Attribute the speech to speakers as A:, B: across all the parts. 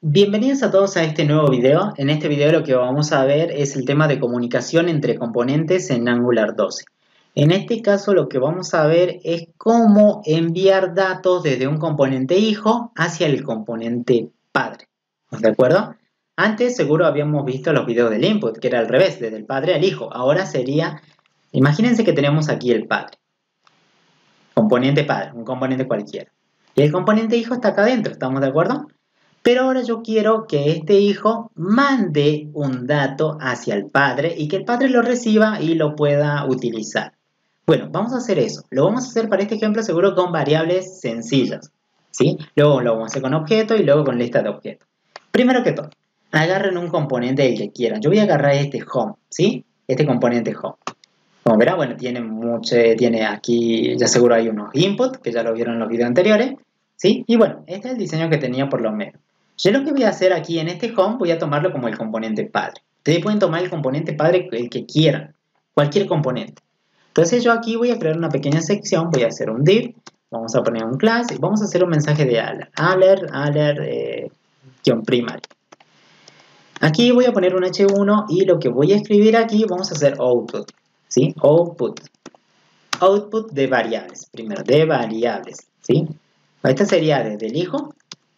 A: Bienvenidos a todos a este nuevo video. En este video lo que vamos a ver es el tema de comunicación entre componentes en Angular 12. En este caso lo que vamos a ver es cómo enviar datos desde un componente hijo hacia el componente padre. ¿De acuerdo? Antes seguro habíamos visto los videos del input, que era al revés, desde el padre al hijo. Ahora sería, imagínense que tenemos aquí el padre. Componente padre, un componente cualquiera. Y el componente hijo está acá adentro, ¿estamos de acuerdo? Pero ahora yo quiero que este hijo mande un dato hacia el padre y que el padre lo reciba y lo pueda utilizar. Bueno, vamos a hacer eso. Lo vamos a hacer para este ejemplo seguro con variables sencillas, ¿sí? Luego lo vamos a hacer con objetos y luego con lista de objetos. Primero que todo, agarren un componente del que quieran. Yo voy a agarrar este home, ¿sí? Este componente home. Como verán, bueno, tiene aquí, ya seguro hay unos inputs, que ya lo vieron en los videos anteriores, ¿sí? Y bueno, este es el diseño que tenía por lo menos. Yo lo que voy a hacer aquí en este home, voy a tomarlo como el componente padre. Ustedes pueden tomar el componente padre el que quieran, cualquier componente. Entonces yo aquí voy a crear una pequeña sección, voy a hacer un div, vamos a poner un class y vamos a hacer un mensaje de alert, primary. Aquí voy a poner un h1 y lo que voy a escribir aquí, vamos a hacer output, ¿sí? Output de variables, primero, de variables, ¿sí? Esta sería desde el hijo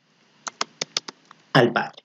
A: al padre,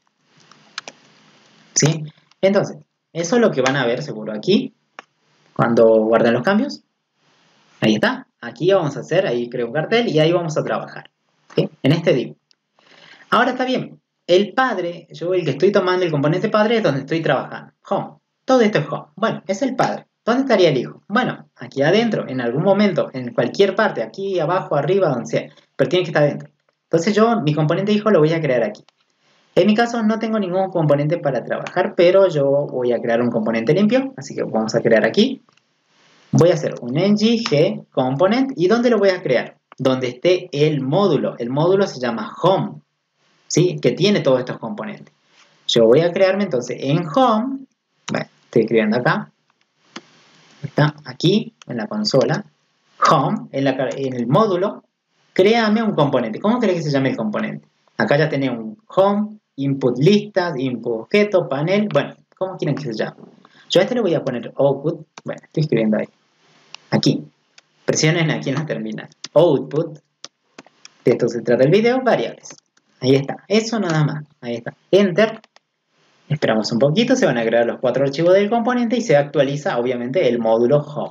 A: ¿sí? Entonces, eso es lo que van a ver seguro aquí, cuando guarden los cambios. Ahí está, aquí vamos a hacer, ahí creo un cartel y ahí vamos a trabajar, ¿sí? En este div. Ahora está bien, el padre, yo el que estoy tomando el componente padre es donde estoy trabajando, home. Todo esto es home, bueno, es el padre. ¿Dónde estaría el hijo? Bueno, aquí adentro, en algún momento, en cualquier parte, aquí abajo, arriba, donde sea, pero tiene que estar adentro. Entonces yo, mi componente hijo lo voy a crear aquí. En mi caso no tengo ningún componente para trabajar, pero yo voy a crear un componente limpio, así que vamos a crear aquí. Voy a hacer un ng component, ¿y dónde lo voy a crear? Donde esté el módulo se llama home, ¿sí? Que tiene todos estos componentes. Yo voy a crearme entonces en home, bueno, estoy escribiendo acá, está aquí en la consola, home, en el módulo, créame un componente. ¿Cómo querés que se llame el componente? Acá ya tenés un home, input listas, input objeto, panel, bueno, ¿cómo quieren que se llame? Yo a este le voy a poner output, bueno, estoy escribiendo ahí, aquí, presionen aquí en la terminal, output, de esto se trata el video, variables, ahí está, eso nada más, ahí está, enter. Esperamos un poquito, se van a agregar los 4 archivos del componente y se actualiza obviamente el módulo home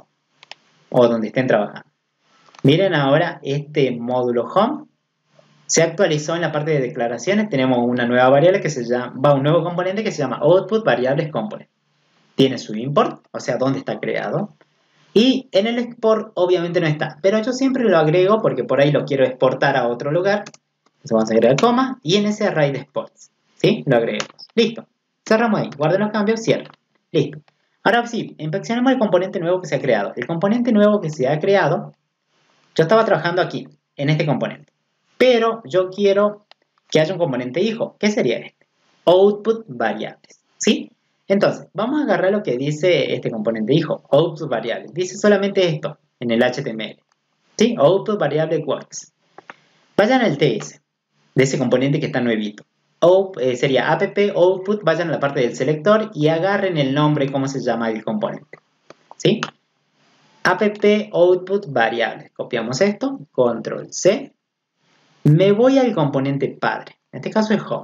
A: o donde estén trabajando. Miren ahora este módulo home se actualizó en la parte de declaraciones. Tenemos una nueva variable que se llama, un nuevo componente que se llama output variables component. Tiene su import, o sea, dónde está creado. Y en el export obviamente no está, pero yo siempre lo agrego porque por ahí lo quiero exportar a otro lugar. Entonces vamos a agregar coma y en ese array de exports, ¿sí? Lo agregamos. Listo. Cerramos ahí, guarden los cambios, cierro. Listo. Ahora sí, inspeccionemos el componente nuevo que se ha creado. El componente nuevo que se ha creado, yo estaba trabajando aquí, en este componente. Pero yo quiero que haya un componente hijo. ¿Qué sería este? Output variables, ¿sí? Entonces, vamos a agarrar lo que dice este componente hijo, output variables. Dice solamente esto en el HTML, ¿sí? Output variable works. Vayan al TS de ese componente que está nuevito. Sería app output, vayan a la parte del selector y agarren el nombre, cómo se llama el componente, ¿sí? App output variable. Copiamos esto, control C. Me voy al componente padre, en este caso es home.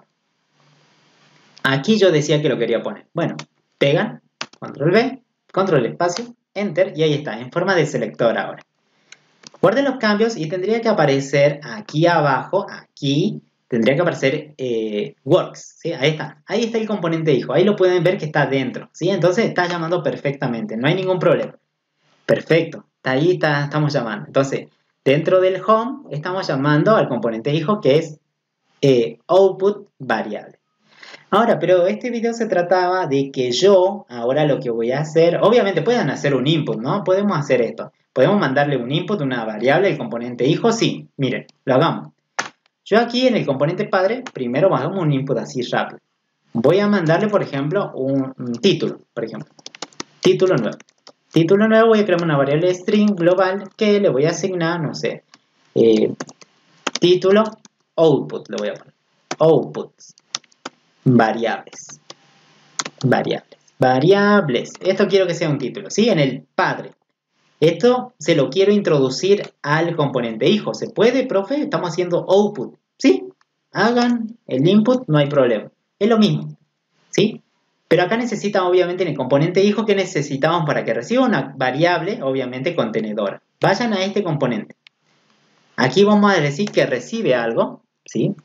A: Aquí yo decía que lo quería poner. Bueno, pegan, control V, control espacio, enter y ahí está, en forma de selector ahora. Guarden los cambios y tendría que aparecer aquí abajo, aquí, tendría que aparecer works, ¿sí? Ahí está el componente hijo, ahí lo pueden ver que está dentro, ¿sí? Entonces está llamando perfectamente, no hay ningún problema. Perfecto, estamos llamando. Entonces, dentro del home estamos llamando al componente hijo que es output variable. Ahora, pero este video se trataba de que yo, ahora lo que voy a hacer, obviamente pueden hacer un input, ¿no? Podemos hacer esto. Podemos mandarle un input, una variable, el componente hijo, sí, miren, lo hagamos. Yo aquí en el componente padre, primero hagamos un input así rápido. Voy a mandarle, por ejemplo, un título, por ejemplo. Título nuevo. Título nuevo, voy a crear una variable string global que le voy a asignar, no sé, título output, le voy a poner. Outputs. variables. Variables. Esto quiero que sea un título, ¿sí? En el padre. Esto se lo quiero introducir al componente hijo. ¿Se puede, profe? Estamos haciendo output, ¿sí? Hagan el input, no hay problema. Es lo mismo, ¿sí? Pero acá necesitan, obviamente, en el componente hijo, ¿qué necesitamos para que reciba una variable, obviamente, contenedora? Vayan a este componente. Aquí vamos a decir que recibe algo, ¿sí?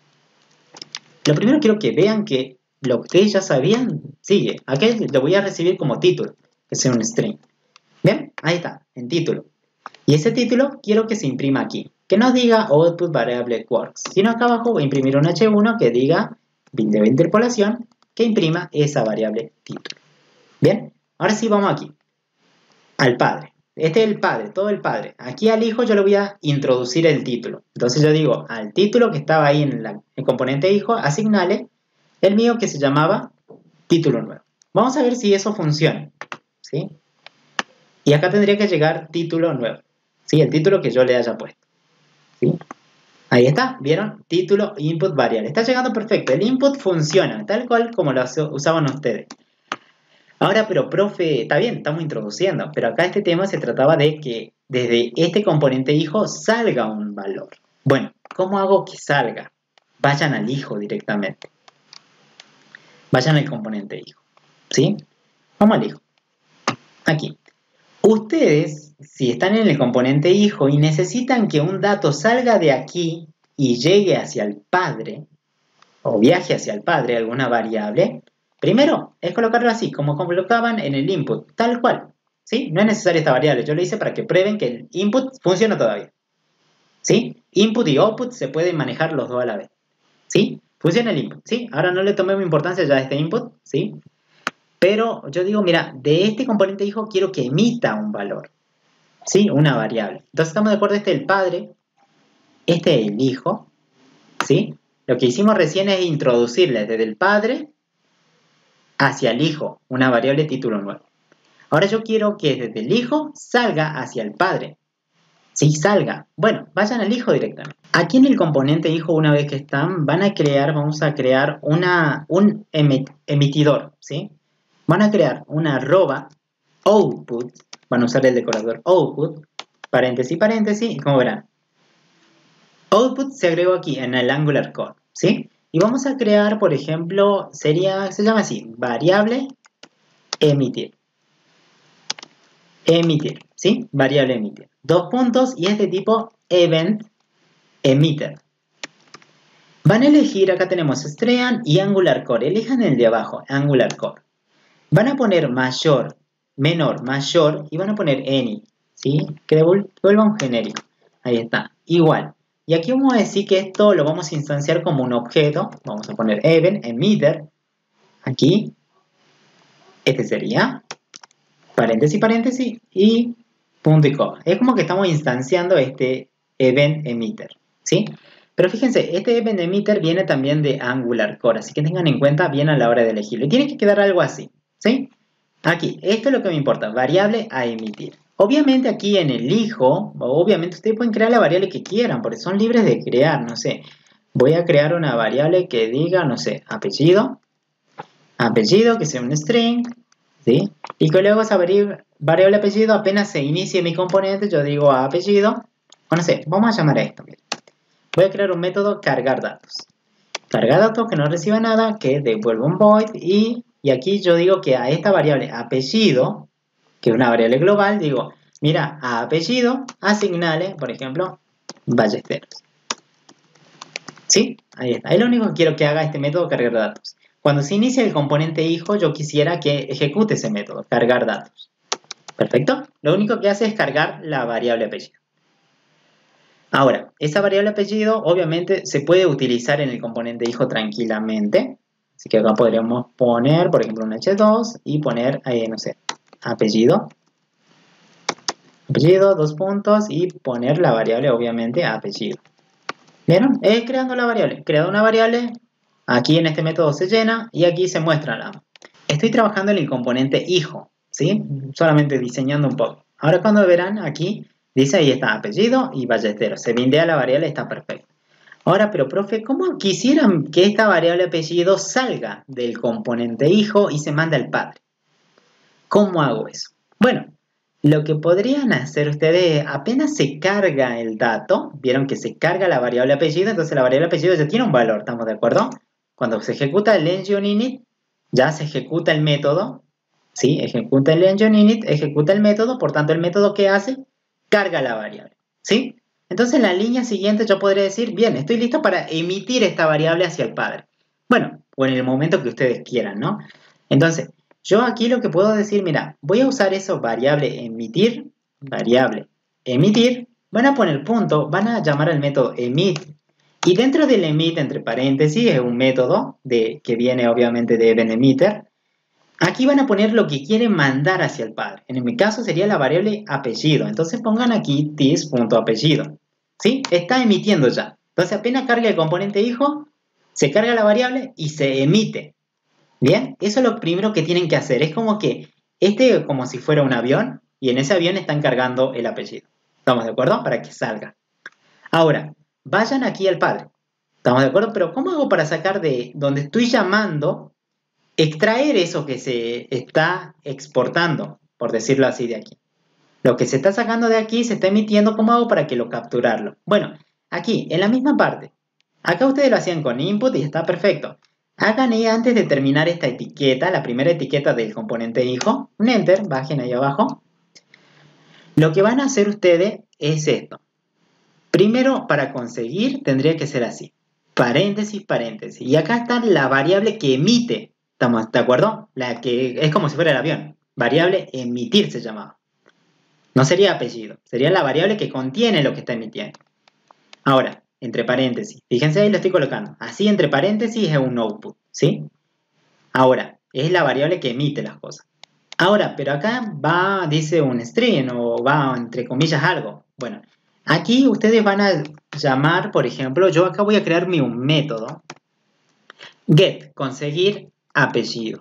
A: Lo primero quiero que vean que lo que ustedes ya sabían sigue. Aquí lo voy a recibir como título, que sea un string. ¿Ven? Ahí está, en título. Y ese título quiero que se imprima aquí. Que no diga output variable quarks, sino acá abajo voy a imprimir un H1 que diga de interpolación que imprima esa variable título. Bien, ahora sí vamos aquí. Al padre. Este es el padre, todo el padre. Aquí al hijo yo le voy a introducir el título. Entonces yo digo, al título que estaba ahí en el componente hijo, asignale el mío que se llamaba título nuevo. Vamos a ver si eso funciona. ¿Sí? Y acá tendría que llegar título nuevo. ¿Sí? El título que yo le haya puesto. ¿Sí? Ahí está, ¿vieron? Título, input, variable. Está llegando perfecto. El input funciona, tal cual como lo usaban ustedes. Ahora, pero profe, está bien, estamos introduciendo, pero acá este tema se trataba de que desde este componente hijo salga un valor. Bueno, ¿cómo hago que salga? Vayan al hijo directamente. Vayan al componente hijo. ¿Sí? Vamos al hijo. Aquí. Ustedes, si están en el componente hijo y necesitan que un dato salga de aquí y llegue hacia el padre, o viaje hacia el padre, alguna variable, primero es colocarlo así, como colocaban en el input, tal cual. ¿Sí? No es necesaria esta variable, yo lo hice para que prueben que el input funciona todavía. ¿Sí? Input y output se pueden manejar los dos a la vez. ¿Sí? Funciona el input, ¿sí? Ahora no le tomemos importancia ya a este input, ¿sí? Pero yo digo, mira, de este componente hijo quiero que emita un valor, ¿sí? Una variable. Entonces estamos de acuerdo, este es el padre, este es el hijo, ¿sí? Lo que hicimos recién es introducirle desde el padre hacia el hijo una variable título nuevo. Ahora yo quiero que desde el hijo salga hacia el padre. Sí, salga. Bueno, vayan al hijo directamente. Aquí en el componente hijo, una vez que están, vamos a crear un emitidor, ¿sí? Van a crear una arroba output, van a usar el decorador output, paréntesis, paréntesis, y como verán, output se agregó aquí en el Angular Core, ¿sí? Y vamos a crear, por ejemplo, se llama así, variable emitir. Emitir, ¿sí? Variable emitir. Dos puntos y es de tipo event emitter. Van a elegir, acá tenemos Stream y Angular Core. Elijan el de abajo, Angular Core. Van a poner mayor, menor, mayor y van a poner any, ¿sí? Que devuelva un genérico. Ahí está, igual. Y aquí vamos a decir que esto lo vamos a instanciar como un objeto. Vamos a poner event emitter. Aquí, este sería paréntesis, paréntesis y punto y coma. Es como que estamos instanciando este event emitter, ¿sí? Pero fíjense, este event emitter viene también de Angular Core, así que tengan en cuenta bien a la hora de elegirlo. Y tiene que quedar algo así, ¿sí? Aquí, esto es lo que me importa, variable a emitir. Obviamente aquí en el hijo, obviamente ustedes pueden crear la variable que quieran, porque son libres de crear, no sé. Voy a crear una variable que diga, no sé, apellido, que sea un string, ¿sí? Y que luego esa variable apellido apenas se inicie mi componente, yo digo a apellido, o no sé, vamos a llamar a esto. Voy a crear un método cargar datos. Cargar datos que no reciba nada, que devuelva un void y aquí yo digo que a esta variable apellido, que es una variable global, digo, mira, a apellido asignale, por ejemplo, Ballesteros. ¿Sí? Ahí está. Es lo único que quiero que haga este método cargar datos. Cuando se inicia el componente hijo, yo quisiera que ejecute ese método, cargar datos. ¿Perfecto? Lo único que hace es cargar la variable apellido. Ahora, esa variable apellido obviamente se puede utilizar en el componente hijo tranquilamente. Así que acá podríamos poner, por ejemplo, un h2 y poner, no sé, apellido. Apellido, dos puntos y poner la variable obviamente apellido. ¿Vieron? Creando la variable. Creado una variable, aquí en este método se llena y aquí se muestra la. Estoy trabajando en el componente hijo, ¿sí? Solamente diseñando un poco. Ahora cuando verán aquí, dice ahí está apellido y Ballesteros. Se bindea la variable, está perfecto. Ahora, pero profe, ¿cómo quisieran que esta variable apellido salga del componente hijo y se mande al padre? ¿Cómo hago eso? Bueno, lo que podrían hacer ustedes, apenas se carga el dato, vieron que se carga la variable apellido, entonces la variable apellido ya tiene un valor, ¿estamos de acuerdo? Cuando se ejecuta el engine init, ya se ejecuta el método, ¿sí? Ejecuta el engine init, ejecuta el método, por tanto el método que hace, carga la variable, ¿sí? Entonces en la línea siguiente yo podría decir, bien, estoy listo para emitir esta variable hacia el padre. Bueno, o en el momento que ustedes quieran, ¿no? Entonces, yo aquí lo que puedo decir, mira, voy a usar eso variable emitir, van a poner punto, van a llamar al método emit, y dentro del emit, entre paréntesis, es un método que viene obviamente de event emitter. Aquí van a poner lo que quieren mandar hacia el padre. En mi caso sería la variable apellido. Entonces pongan aquí this.apellido. ¿Sí? Está emitiendo ya. Entonces apenas carga el componente hijo, se carga la variable y se emite. Bien, eso es lo primero que tienen que hacer. Es como que como si fuera un avión y en ese avión están cargando el apellido. ¿Estamos de acuerdo? Para que salga. Ahora, vayan aquí al padre. ¿Estamos de acuerdo? Pero ¿cómo hago para sacar de donde estoy llamando, extraer eso que se está exportando, por decirlo así, de aquí? Lo que se está sacando de aquí se está emitiendo. ¿Cómo hago para que lo capturarlo? Bueno, aquí, en la misma parte. Acá ustedes lo hacían con input y está perfecto. Hagan ahí antes de terminar esta etiqueta, la primera etiqueta del componente hijo, un enter, bajen ahí abajo. Lo que van a hacer ustedes es esto. Primero, para conseguir, tendría que ser así. Paréntesis, paréntesis. Y acá está la variable que emite. ¿Estamos de acuerdo? La que es como si fuera el avión. Variable emitir se llamaba. No sería apellido. Sería la variable que contiene lo que está emitiendo. Ahora, entre paréntesis. Fíjense ahí lo estoy colocando. Así entre paréntesis es un output. ¿Sí? Ahora, es la variable que emite las cosas. Ahora, pero acá va, dice un string o va entre comillas algo. Bueno, aquí ustedes van a llamar, por ejemplo, yo acá voy a crearme un método. Get, conseguir apellido.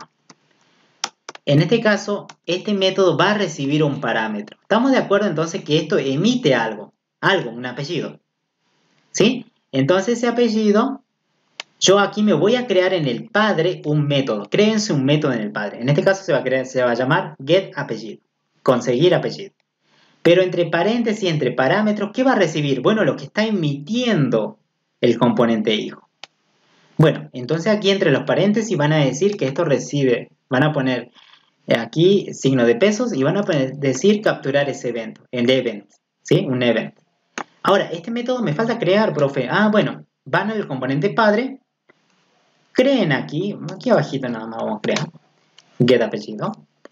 A: En este caso, este método va a recibir un parámetro. ¿Estamos de acuerdo entonces que esto emite algo, un apellido? ¿Sí? Entonces ese apellido, yo aquí me voy a crear en el padre un método. Créense un método en el padre. En este caso se va a llamar getApellido, conseguir apellido. Pero entre paréntesis, entre parámetros, ¿qué va a recibir? Bueno, lo que está emitiendo el componente hijo. Bueno, entonces aquí entre los paréntesis van a decir que esto recibe, van a poner aquí signo de pesos y van a decir capturar ese evento, el event, ¿sí? Un event. Ahora, este método me falta crear, profe. Ah, bueno, van al componente padre, creen aquí abajito nada más vamos a crear, get apellido,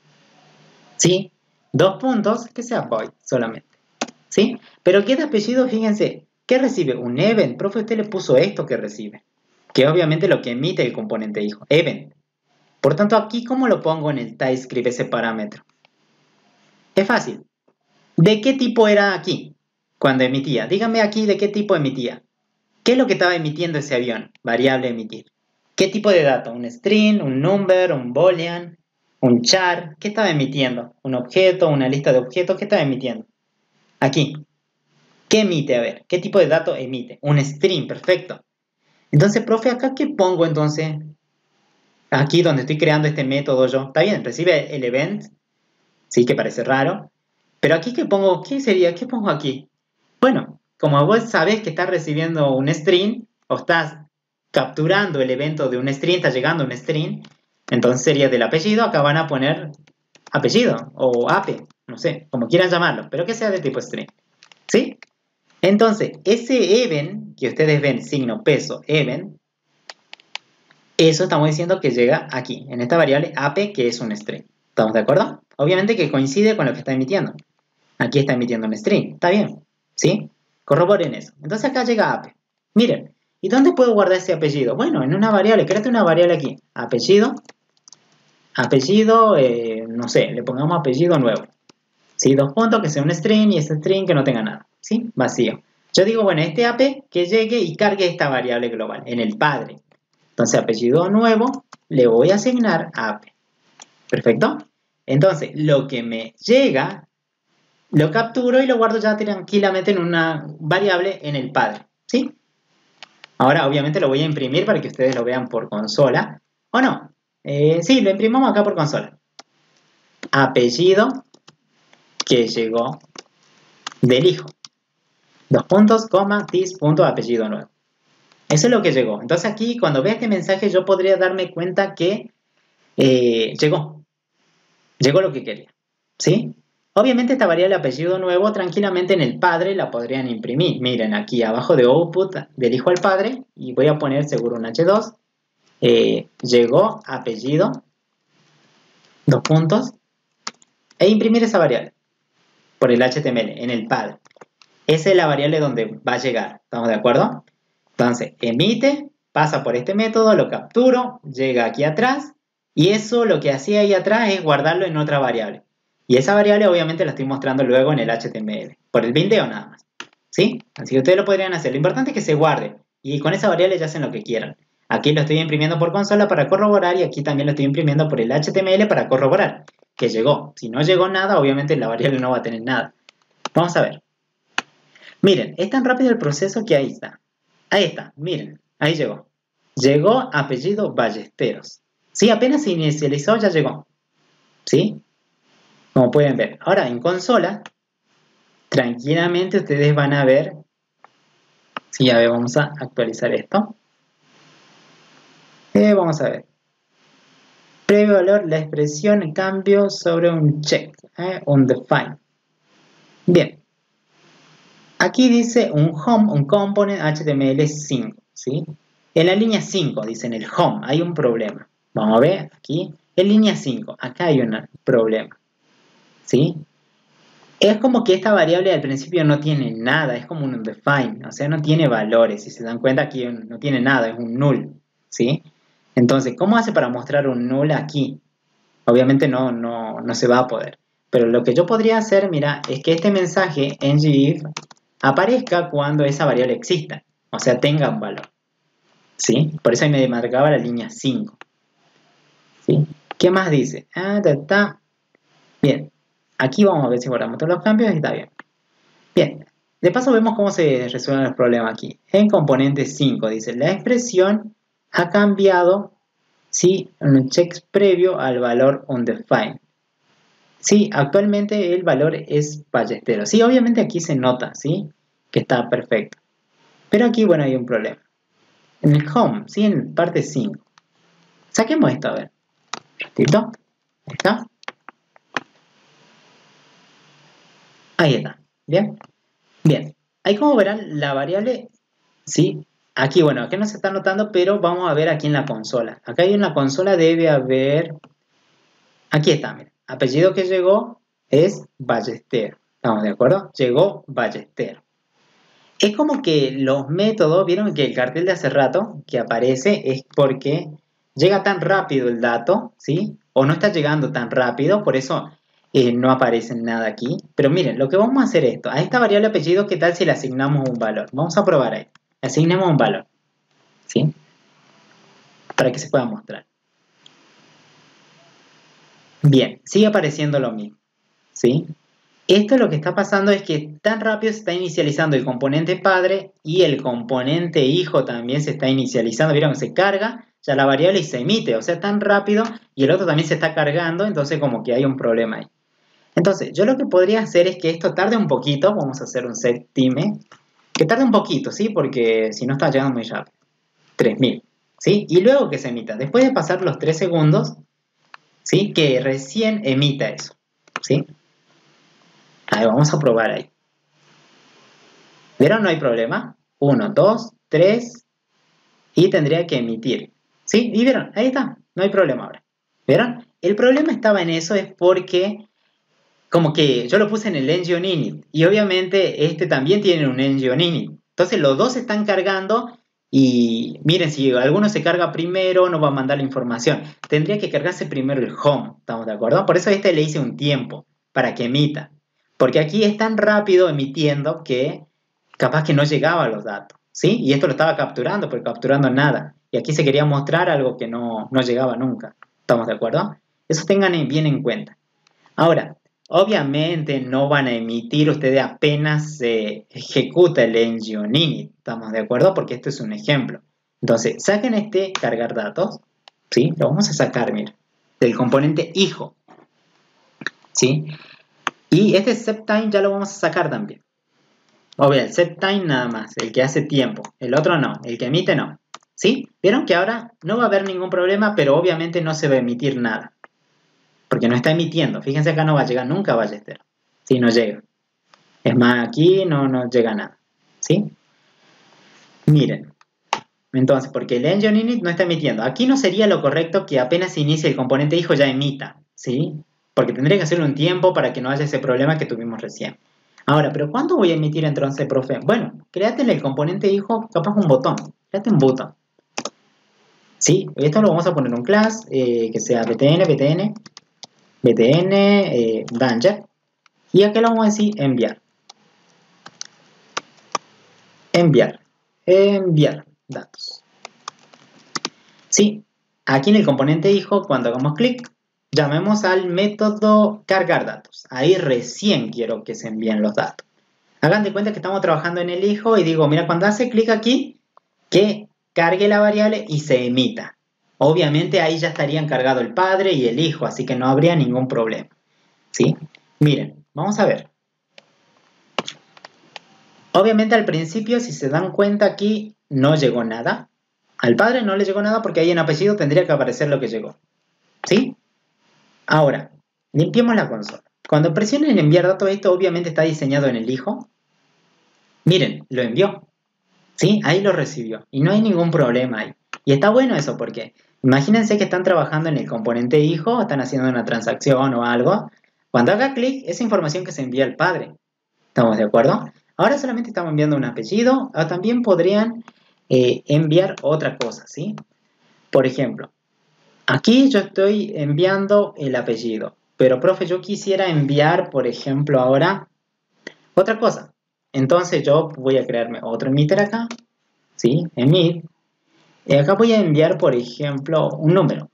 A: ¿sí? Dos puntos, que sea void solamente, ¿sí? Pero get apellido, fíjense, ¿qué recibe? Un event, profe, usted le puso esto que recibe, que obviamente lo que emite el componente hijo, event. Por tanto, aquí, ¿cómo lo pongo en el TypeScript ese parámetro? Es fácil. ¿De qué tipo era aquí cuando emitía? Díganme aquí de qué tipo emitía. ¿Qué es lo que estaba emitiendo ese avión? Variable emitir. ¿Qué tipo de dato? ¿Un string, un number, un boolean, un char? ¿Qué estaba emitiendo? ¿Un objeto, una lista de objetos? ¿Qué estaba emitiendo? Aquí. ¿Qué emite? A ver, ¿qué tipo de dato emite? Un string, perfecto. Entonces, profe, ¿acá qué pongo entonces? Aquí donde estoy creando este método yo. Está bien, recibe el event. Sí, que parece raro. Pero aquí ¿qué pongo? ¿Qué sería? ¿Qué pongo aquí? Bueno, como vos sabés que estás recibiendo un string, o estás capturando el evento de un string, está llegando un string, entonces sería del apellido, acá van a poner apellido, o ape, no sé, como quieran llamarlo, pero que sea de tipo string. ¿Sí? Entonces, ese event, que ustedes ven signo peso, event, eso estamos diciendo que llega aquí, en esta variable ape, que es un string. ¿Estamos de acuerdo? Obviamente que coincide con lo que está emitiendo. Aquí está emitiendo un string, está bien, ¿sí? Corroboren eso. Entonces acá llega ape. Miren, ¿y dónde puedo guardar ese apellido? Bueno, en una variable, créate una variable aquí. Apellido, no sé, le pongamos apellido nuevo. ¿Sí? Dos puntos, que sea un string y ese string que no tenga nada, ¿sí? Vacío. Yo digo, bueno, este ape que llegue y cargue esta variable global en el padre. Entonces, apellido nuevo, le voy a asignar ape. ¿Perfecto? Entonces, lo que me llega lo capturo y lo guardo ya tranquilamente en una variable en el padre, ¿sí? Ahora, obviamente, lo voy a imprimir para que ustedes lo vean por consola. ¿O no? Sí, lo imprimamos acá por consola. Apellido que llegó del hijo. Dos puntos, coma, tis, punto, apellido nuevo. Eso es lo que llegó. Entonces aquí, cuando vea este mensaje, yo podría darme cuenta que llegó. Llegó lo que quería. ¿Sí? Obviamente esta variable apellido nuevo tranquilamente en el padre la podrían imprimir. Miren, aquí abajo de output del hijo al padre, y voy a poner seguro un H2. Llegó apellido, dos puntos, e imprimir esa variable por el HTML en el padre. Esa es la variable donde va a llegar. ¿Estamos de acuerdo? Entonces, emite, pasa por este método, lo capturo, llega aquí atrás, y eso lo que hacía ahí atrás es guardarlo en otra variable. Y esa variable obviamente la estoy mostrando luego en el HTML, por el video nada más. ¿Sí? Así que ustedes lo podrían hacer. Lo importante es que se guarde, y con esa variable ya hacen lo que quieran. Aquí lo estoy imprimiendo por consola para corroborar, y aquí también lo estoy imprimiendo por el HTML para corroborar que llegó. Si no llegó nada, obviamente la variable no va a tener nada. Vamos a ver. Miren, es tan rápido el proceso que ahí está. Ahí está, miren, ahí llegó. Llegó apellido Ballesteros. Sí, apenas se inicializó, ya llegó. ¿Sí? Como pueden ver. Ahora, en consola, tranquilamente ustedes van a ver. Sí, a ver, vamos a actualizar esto. Vamos a ver. Previo valor, la expresión cambio sobre un check. Un define. Bien. Aquí dice un home, un component HTML5. ¿Sí? En la línea 5, dice en el home, hay un problema. Vamos a ver aquí. En línea 5, acá hay un problema. ¿Sí? Es como que esta variable al principio no tiene nada, es como un undefined, o sea, no tiene valores. Si se dan cuenta, aquí no tiene nada, es un null. ¿Sí? Entonces, ¿cómo hace para mostrar un null aquí? Obviamente no se va a poder. Pero lo que yo podría hacer, mira, es que este mensaje ngIf aparezca cuando esa variable exista, o sea, tenga un valor. ¿Sí? Por eso ahí me marcaba la línea 5. ¿Sí? ¿Qué más dice? Bien, aquí vamos a ver si guardamos todos los cambios y está bien. Bien, de paso vemos cómo se resuelven los problemas aquí. En componente 5 dice, la expresión ha cambiado, ¿sí? En un check previo al valor undefined. Sí, actualmente el valor es Ballesteros. Sí, obviamente aquí se nota, ¿sí? Que está perfecto. Pero aquí, bueno, hay un problema. En el home, ¿sí? En parte 5. Saquemos esto, a ver. ¿Listo? Ahí está. Ahí está. ¿Bien? Bien. Ahí como verán, la variable, ¿sí? Aquí, bueno, aquí no se está notando, pero vamos a ver aquí en la consola. Acá en la consola debe haber... Aquí está, miren. Apellido que llegó es Ballester. ¿Estamos de acuerdo? Llegó Ballester. Es como que los métodos, vieron que el cartel de hace rato que aparece es porque llega tan rápido el dato, ¿sí? O no está llegando tan rápido, por eso no aparece nada aquí. Pero miren, lo que vamos a hacer es esto. A esta variable apellido, ¿qué tal si le asignamos un valor? Vamos a probar ahí. Asignemos un valor, ¿sí? Para que se pueda mostrar. Bien, sigue apareciendo lo mismo, ¿sí? Esto lo que está pasando es que tan rápido se está inicializando el componente padre y el componente hijo también se está inicializando. Vieron que se carga ya la variable y se emite, o sea, tan rápido, y el otro también se está cargando, entonces como que hay un problema ahí. Entonces, yo lo que podría hacer es que esto tarde un poquito, vamos a hacer un set time, que tarde un poquito, ¿sí? Porque si no está llegando muy rápido. 3000, ¿sí? Y luego que se emita, después de pasar los 3 segundos, ¿sí? Que recién emita eso, ¿sí? Ahí vamos a probar ahí. ¿Vieron? No hay problema. 1, 2, 3 y tendría que emitir. ¿Sí? ¿Y vieron? Ahí está. No hay problema ahora. ¿Vieron? El problema estaba en eso es porque como que yo lo puse en el engine init y obviamente este también tiene un engine init. Entonces los dos se están cargando y miren, si alguno se carga primero no va a mandar la información. Tendría que cargarse primero el home. ¿Estamos de acuerdo? Por eso a este le hice un tiempo para que emita. Porque aquí es tan rápido emitiendo que capaz que no llegaba a los datos, ¿sí? Y esto lo estaba capturando, pero capturando nada. Y aquí se quería mostrar algo que no llegaba nunca. ¿Estamos de acuerdo? Eso tengan bien en cuenta. Ahora, Obviamente no van a emitir ustedes apenas se ejecuta el engine init, ¿estamos de acuerdo? Porque esto es un ejemplo. Entonces, saquen este cargar datos, ¿sí? Lo vamos a sacar, mira, del componente hijo, ¿sí? Y este set time ya lo vamos a sacar también. Obvio, el set time nada más, el que hace tiempo, el otro no, el que emite no, ¿sí? Vieron que ahora no va a haber ningún problema, pero obviamente no se va a emitir nada. Porque no está emitiendo. Fíjense, acá no va a llegar nunca Ballester. ¿Sí? No llega. Es más, aquí no llega nada. ¿Sí? Miren. Entonces, porque el engine init no está emitiendo. Aquí no sería lo correcto que apenas inicie el componente hijo ya emita. ¿Sí? Porque tendría que hacerlo un tiempo para que no haya ese problema que tuvimos recién. Ahora, ¿pero cuándo voy a emitir entonces, profe? Bueno, créate en el componente hijo, capaz un botón. Créate un botón. ¿Sí? Esto lo vamos a poner en un class que sea btn danger, y acá le vamos a decir enviar datos. Sí, aquí en el componente hijo, cuando hagamos clic, llamemos al método cargar datos. Ahí recién quiero que se envíen los datos. Hagan de cuenta que estamos trabajando en el hijo y digo, mira, cuando hace clic aquí, que cargue la variable y se emita. Obviamente ahí ya estarían cargados el padre y el hijo, así que no habría ningún problema. ¿Sí? Miren, vamos a ver. Obviamente al principio, si se dan cuenta aquí, no llegó nada. Al padre no le llegó nada porque ahí en apellido tendría que aparecer lo que llegó. ¿Sí? Ahora, limpiemos la consola. Cuando presionen enviar datos, esto obviamente está diseñado en el hijo. Miren, lo envió. ¿Sí? Ahí lo recibió. Y no hay ningún problema ahí. Y está bueno eso porque imagínense que están trabajando en el componente hijo, están haciendo una transacción o algo. Cuando haga clic, esa información que se envía al padre. ¿Estamos de acuerdo? Ahora solamente estamos enviando un apellido, o también podrían enviar otra cosa, ¿sí? Por ejemplo, aquí yo estoy enviando el apellido, pero profe, yo quisiera enviar, por ejemplo, ahora otra cosa. Entonces yo voy a crearme otro emitter acá, ¿sí? Emit. Y acá voy a enviar, por ejemplo, un número.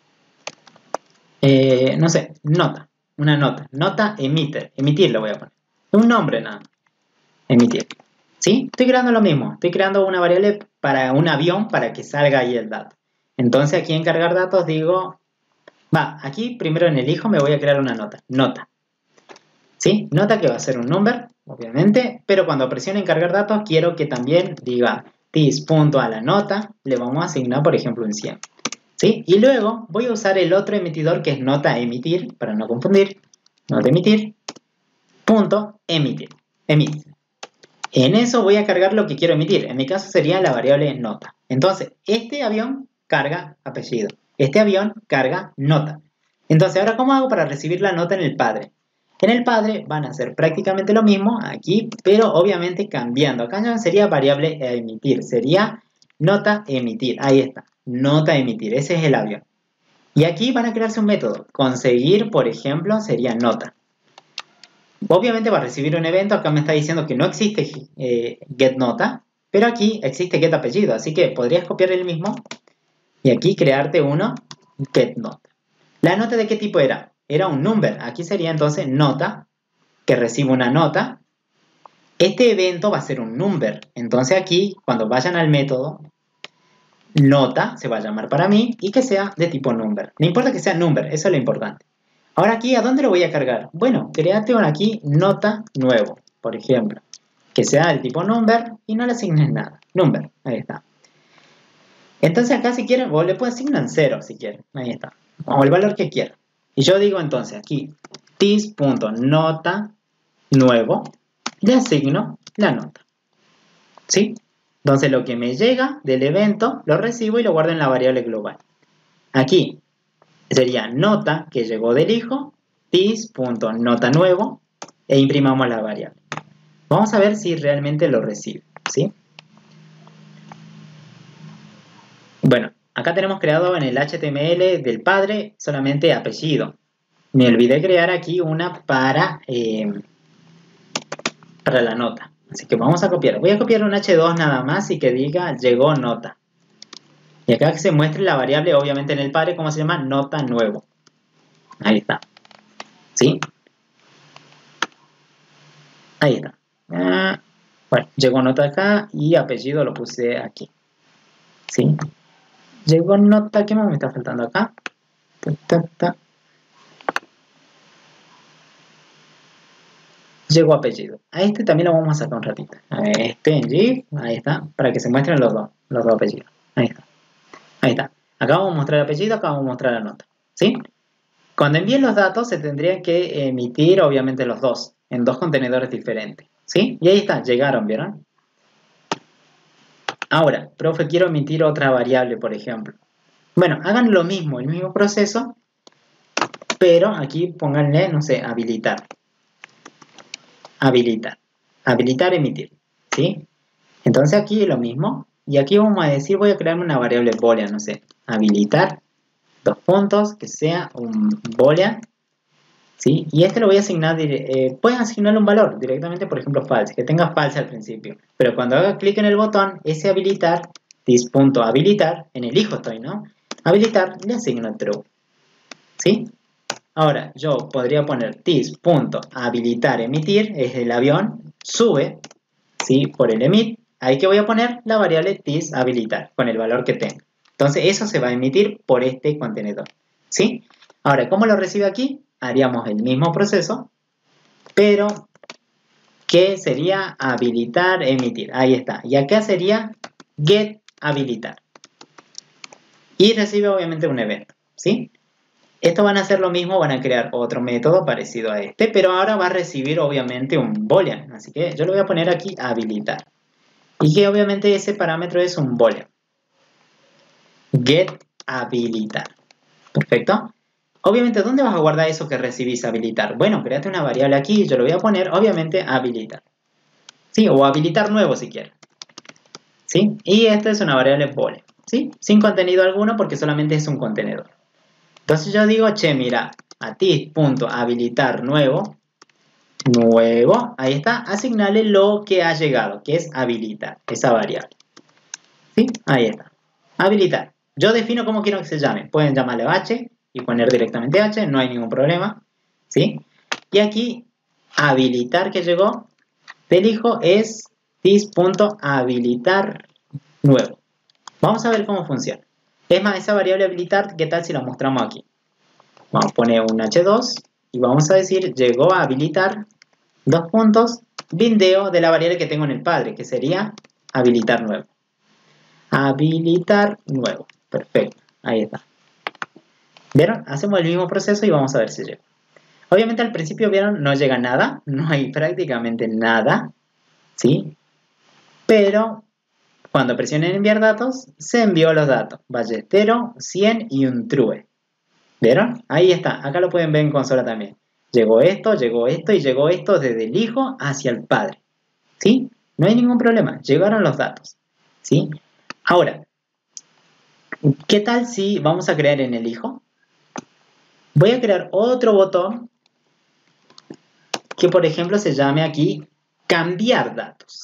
A: No sé, nota, una nota. Nota emitter, emitir lo voy a poner. Un nombre nada. Emitir. ¿Sí? Estoy creando lo mismo. Estoy creando una variable para un avión para que salga ahí el dato. Entonces aquí en cargar datos digo, aquí primero en el hijo me voy a crear una nota. Nota. ¿Sí? Nota que va a ser un number, obviamente, pero cuando presione en cargar datos quiero que también diga this.a la nota, le vamos a asignar por ejemplo un 100. ¿Sí? Y luego voy a usar el otro emitidor que es nota emitir, para no confundir, nota emitir, punto emitir. Emit. En eso voy a cargar lo que quiero emitir. En mi caso sería la variable nota. Entonces, este avión carga apellido. Este avión carga nota. Entonces, ¿ahora cómo hago para recibir la nota en el padre? En el padre van a hacer prácticamente lo mismo aquí, pero obviamente cambiando. Acá no sería variable emitir, sería nota emitir. Ahí está, nota emitir. Ese es el avión. Y aquí van a crearse un método. Conseguir, por ejemplo, sería nota. Obviamente va a recibir un evento, acá me está diciendo que no existe getNota, pero aquí existe getApellido, así que podrías copiar el mismo y aquí crearte uno getNota. ¿La nota de qué tipo era? Era un number, aquí sería entonces nota, que recibe una nota. Este evento va a ser un number, entonces aquí cuando vayan al método, nota se va a llamar para mí y que sea de tipo number. No importa que sea number, eso es lo importante. Ahora aquí, ¿a dónde lo voy a cargar? Bueno, créate aquí nota nuevo, por ejemplo, que sea del tipo number y no le asignes nada. Number, ahí está. Entonces acá si quieren, vos le puedes asignar 0 si quieren, ahí está. O el valor que quieran. Y yo digo entonces aquí, this.nota nuevo, le asigno la nota. ¿Sí? Entonces lo que me llega del evento, lo recibo y lo guardo en la variable global. Aquí sería nota que llegó del hijo, this.nota nuevo, e imprimamos la variable. Vamos a ver si realmente lo recibe, ¿sí? Bueno, acá tenemos creado en el HTML del padre solamente apellido. Me olvidé crear aquí una para la nota. Así que vamos a copiar. Voy a copiar un H2 nada más y que diga llegó nota. Y acá que se muestre la variable, obviamente en el padre, ¿cómo se llama? Nota nuevo. Ahí está. ¿Sí? Ahí está. Bueno, llegó nota acá y apellido lo puse aquí. ¿Sí? Llegó nota, ¿qué más me está faltando acá? Llegó apellido. A este también lo vamos a sacar un ratito. A ver, este en GIF, ahí está, para que se muestren los dos apellidos. Ahí está. Ahí está. Acá vamos a mostrar el apellido, acá vamos a mostrar la nota. ¿Sí? Cuando envíen los datos se tendrían que emitir obviamente los dos, en dos contenedores diferentes. ¿Sí? Y ahí está, llegaron, ¿vieron? Ahora, profe, quiero emitir otra variable, por ejemplo. Bueno, hagan lo mismo, el mismo proceso, pero aquí pónganle, no sé, habilitar. Habilitar. Habilitar, emitir. ¿Sí? Entonces aquí lo mismo. Y aquí vamos a decir, voy a crear una variable boolean, no sé, habilitar, dos puntos, que sea un boolean. ¿Sí? Y este lo voy a asignar, pueden asignarle un valor directamente, por ejemplo, false, que tenga false al principio. Pero cuando haga clic en el botón, ese habilitar, this.habilitar, en el hijo estoy, ¿no? Habilitar, le asigno true. ¿Sí? Ahora, yo podría poner this.habilitar emitir, es el avión, sube, ¿sí? Por el emit. Ahí que voy a poner la variable this.habilitar, con el valor que tenga. Entonces, eso se va a emitir por este contenedor. ¿Sí? Ahora, ¿cómo lo recibe aquí? Haríamos el mismo proceso, pero que sería habilitar, emitir. Ahí está. Y acá sería get habilitar. Y recibe obviamente un evento. ¿Sí? Estos van a hacer lo mismo, van a crear otro método parecido a este, pero ahora va a recibir obviamente un boolean. Así que yo lo voy a poner aquí habilitar. Y que obviamente ese parámetro es un boolean. Get habilitar. Perfecto. Obviamente, ¿dónde vas a guardar eso que recibís habilitar? Bueno, créate una variable aquí, yo lo voy a poner, obviamente, habilitar. ¿Sí? O habilitar nuevo si quieres. ¿Sí? Y esta es una variable boolean. ¿Sí? Sin contenido alguno porque solamente es un contenedor. Entonces yo digo, che, mira, a ti.habilitar nuevo, ahí está, asignale lo que ha llegado, que es habilitar, esa variable. ¿Sí? Ahí está. Habilitar. Yo defino cómo quiero que se llame. Pueden llamarle h y poner directamente h, no hay ningún problema. ¿Sí? Y aquí, habilitar que llegó del hijo es this.habilitar nuevo. Vamos a ver cómo funciona. Es más, esa variable habilitar, ¿qué tal si la mostramos aquí? Vamos a poner un h2 y vamos a decir, llegó a habilitar, dos puntos, bindeo de la variable que tengo en el padre, que sería habilitar nuevo. Habilitar nuevo. Perfecto. Ahí está. ¿Vieron? Hacemos el mismo proceso y vamos a ver si llega. Obviamente al principio, ¿vieron? No llega nada. No hay prácticamente nada. ¿Sí? Pero cuando presionen enviar datos, se envió los datos. Ballestero, 100 y un true. ¿Vieron? Ahí está. Acá lo pueden ver en consola también. Llegó esto y llegó esto desde el hijo hacia el padre. ¿Sí? No hay ningún problema. Llegaron los datos. ¿Sí? Ahora, ¿qué tal si vamos a crear en el hijo? Voy a crear otro botón que, por ejemplo, se llame aquí cambiar datos.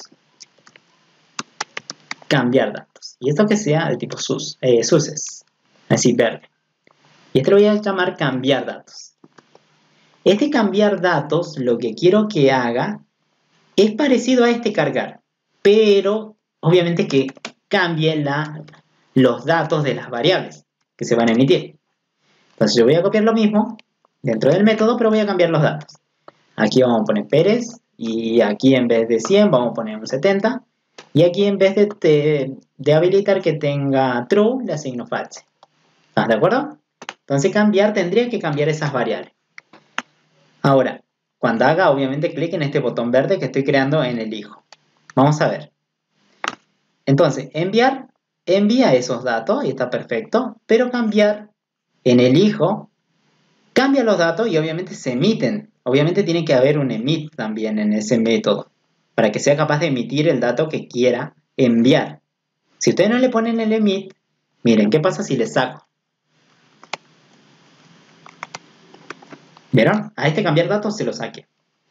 A: Cambiar datos. Y esto que sea de tipo suces. Así, verde. Y este lo voy a llamar cambiar datos. Este cambiar datos, lo que quiero que haga es parecido a este cargar, pero obviamente que cambie los datos de las variables que se van a emitir. Entonces yo voy a copiar lo mismo dentro del método, pero voy a cambiar los datos. Aquí vamos a poner Pérez y aquí en vez de 100 vamos a poner un 70 y aquí en vez de habilitar que tenga true le asigno false. ¿Estás de acuerdo? Entonces tendría que cambiar esas variables. Ahora, cuando haga obviamente clic en este botón verde que estoy creando en el hijo. Vamos a ver. Entonces, enviar, envía esos datos y está perfecto, pero cambiar en el hijo, cambia los datos y obviamente se emiten. Obviamente tiene que haber un emit también en ese método, para que sea capaz de emitir el dato que quiera enviar. Si ustedes no le ponen el emit, miren, ¿qué pasa si le saco? ¿Vieron? A este cambiar datos se lo saque.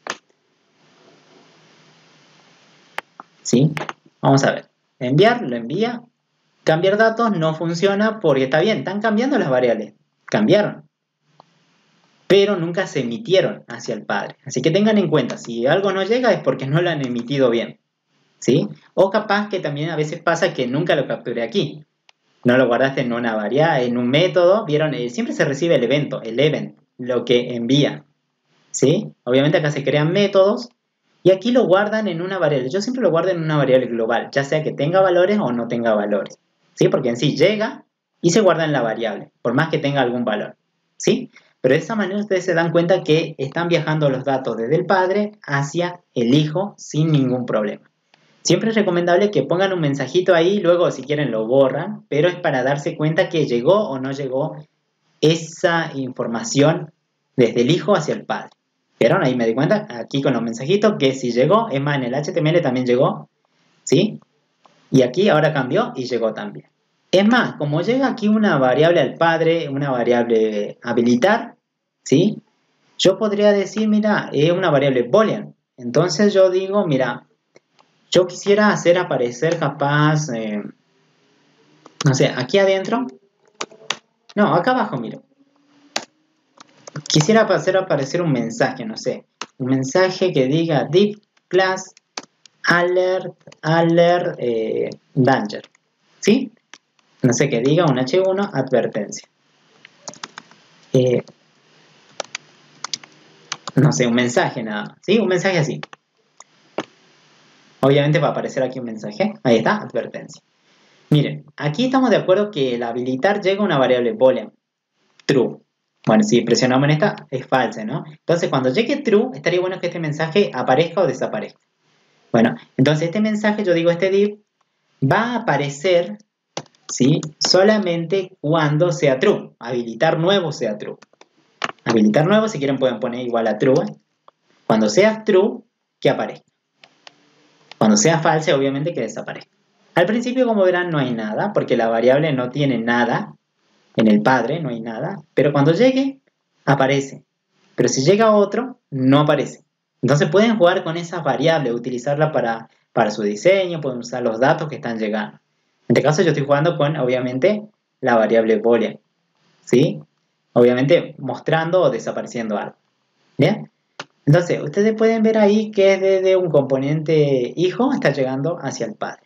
A: ¿Sí? Vamos a ver. Enviar, lo envía. Cambiar datos no funciona porque está bien, están cambiando las variables. Cambiaron. pero nunca se emitieron hacia el padre. Así que tengan en cuenta, si algo no llega es porque no lo han emitido bien, ¿sí? O capaz que también a veces pasa que nunca lo capturé aquí. No lo guardaste en una variable, en un método, ¿vieron? Siempre se recibe el evento, el event, lo que envía, ¿sí? Obviamente acá se crean métodos y aquí lo guardan en una variable. Yo siempre lo guardo en una variable global, ya sea que tenga valores o no tenga valores, ¿sí? Porque en sí llega y se guarda en la variable, por más que tenga algún valor, ¿sí? Pero de esa manera ustedes se dan cuenta que están viajando los datos desde el padre hacia el hijo sin ningún problema. Siempre es recomendable que pongan un mensajito ahí, luego si quieren lo borran, pero es para darse cuenta que llegó o no llegó esa información desde el hijo hacia el padre. ¿Vieron? Ahí me di cuenta, aquí con los mensajitos, que si llegó, es más, en el HTML también llegó, ¿sí? Y aquí ahora cambió y llegó también. Es más, como llega aquí una variable al padre, una variable habilitar, ¿sí? Yo podría decir, mira, es una variable boolean. Entonces yo digo, mira, yo quisiera hacer aparecer capaz, no sé, aquí adentro. No, acá abajo, mira. Quisiera hacer aparecer un mensaje, no sé. Un mensaje que diga div class alert danger. ¿Sí? No sé, que diga un H1 advertencia. No sé, un mensaje nada más. ¿Sí? Un mensaje así. Obviamente va a aparecer aquí un mensaje. Ahí está, advertencia. Miren, aquí estamos de acuerdo que el habilitar llega a una variable boolean. True. Bueno, si presionamos en esta, es falsa, ¿no? Entonces, cuando llegue true, estaría bueno que este mensaje aparezca o desaparezca. Bueno, entonces este mensaje, yo digo, este div, va a aparecer, ¿sí? Solamente cuando sea true. Habilitar nuevo sea true. Habilitar nuevo, si quieren pueden poner igual a true. Cuando sea true, que aparezca. Cuando sea falsa, obviamente que desaparezca. Al principio, como verán, no hay nada, porque la variable no tiene nada. En el padre no hay nada, pero cuando llegue, aparece. Pero si llega otro, no aparece. Entonces pueden jugar con esas variables, utilizarla para su diseño, pueden usar los datos que están llegando. En este caso yo estoy jugando con, obviamente, la variable boolean, ¿sí? Obviamente mostrando o desapareciendo algo. ¿Bien? Entonces, ustedes pueden ver ahí que desde un componente hijo está llegando hacia el padre.